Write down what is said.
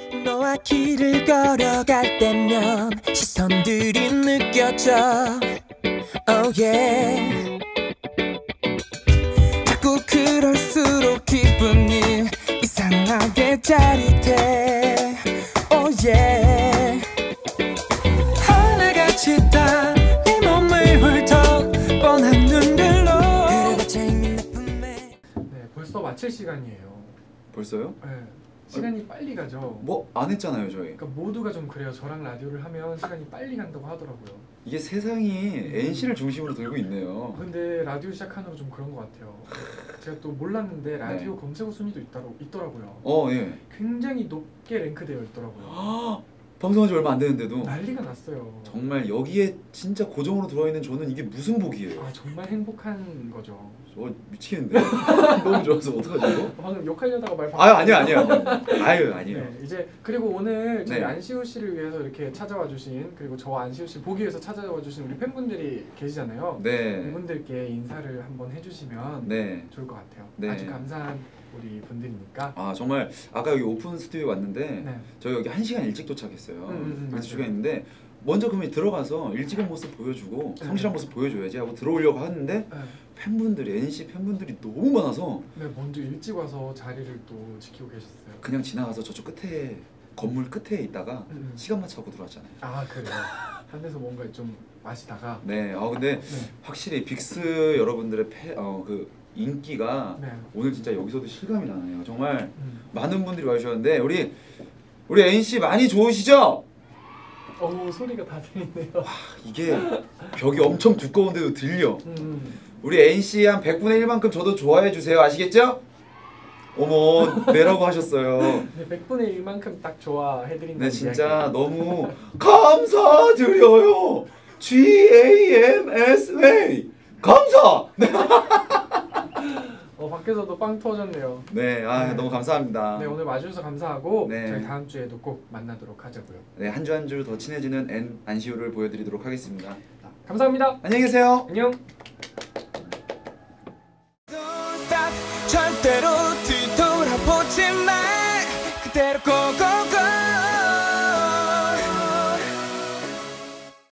너와 길을 걸어갈 때면 시선들이 느껴져. Oh yeah. 자꾸 그럴수록 기분이 이상하게 짜릿해. Oh yeah. 하나같이 다 내 몸을 훑어 뻔한 눈들로. 그래봤자 이미 내 품에. 네, 벌써 마칠 시간이에요. 벌써요? 네, 시간이 빨리 가죠. 뭐 안 했잖아요 저희. 그러니까 모두가 좀 그래요. 저랑 라디오를 하면 시간이 빨리 간다고 하더라고요. 이게 세상이 NC를 중심으로 돌고 있네요. 근데 라디오 시작한 후로 좀 그런 것 같아요. 제가 또 몰랐는데 라디오 네. 검색어 순위도 있더라고요. 예. 굉장히 높게 랭크되어 있더라고요. 방송한 지 얼마 안 되는데도 난리가 났어요. 정말 여기에 진짜 고정으로 들어와 있는 저는 이게 무슨 복이에요. 아 정말 행복한 거죠. 저 미치겠는데. 너무 좋아서 어떡하죠? 방금 욕하려다가 말 아니요. 아니에요. 네, 이제 그리고 오늘 저희 네. 안시우 씨를 위해서 이렇게 찾아와 주신, 그리고 저와 안시우 씨 보기 위해서 찾아와 주신 우리 팬분들이 계시잖아요. 네. 그분들께 인사를 한번 해주시면 네. 좋을 것 같아요. 네. 아주 감사한 우리 분들이니까. 아 정말 아까 여기 오픈 스튜디오 왔는데 네. 저희 여기 1시간 일찍 도착했어요. 일찍 맞아요. 도착했는데 먼저 그러면 들어가서 일찍한 모습 보여주고 성실한 모습 보여줘야지 하고 들어오려고 하는데 네. 팬분들이 NC 팬분들이 너무 많아서 네, 먼저 일찍 와서 자리를 또 지키고 계셨어요. 그냥 지나가서 저쪽 끝에 건물 끝에 있다가 시간 맞춰고 들어왔잖아요. 아 그래요. 한 데서 뭔가 좀 마시다가. 네. 근데 네. 확실히 빅스 여러분들의 그 인기가 네. 오늘 진짜 여기서도 실감이 나네요. 정말 많은 분들이 와주셨는데 우리 NC 많이 좋으시죠? 소리가 다 들리네요. 이게 벽이 엄청 두꺼운데도 들려. 우리 NC 한 100분의 1만큼 저도 좋아해 주세요. 아시겠죠? 어머 내라고 하셨어요. 네, 100분의 1만큼 딱 좋아해드린다는 네 진짜 이야기. 너무 감사드려요. GAMSA 감사. 밖에서도 빵 터졌네요. 네, 네. 너무 감사합니다. 네, 오늘 와주셔서 감사하고 네. 저희 다음 주에도 꼭 만나도록 하자고요. 네, 한 주 한 주 더 친해지는 안시우를 보여드리도록 하겠습니다. 감사합니다. 안녕히 계세요. 안녕. 절대로